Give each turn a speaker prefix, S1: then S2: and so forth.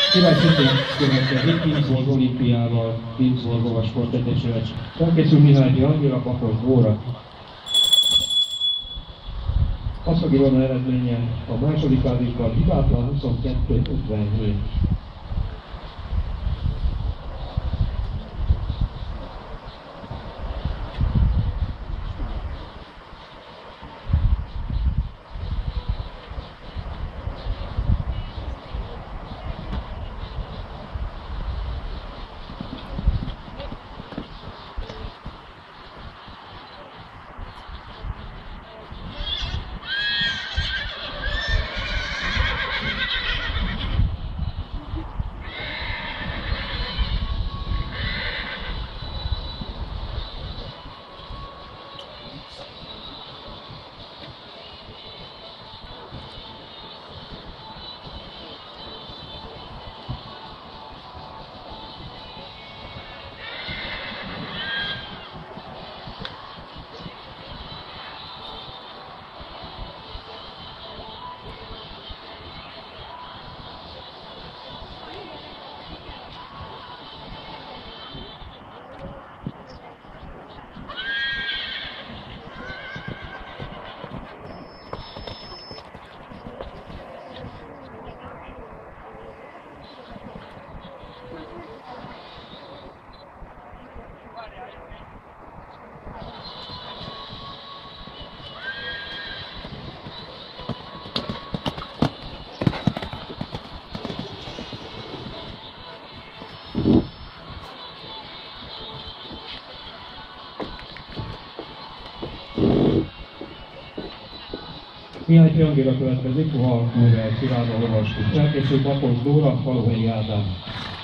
S1: Király szintén következik Kingsburg olimpiával, Kingsburg Lovas Sportegyesület. Felkészül Mihály Angéla, Bakos Dóra. Asztagi Rona eredménye a második állíkkal hibátlan 22-57. Mihály Angéla következik, Valkúrel, Szilárd Lovas. Felkészül Bakos Dóra, Faluhelyi Ádám.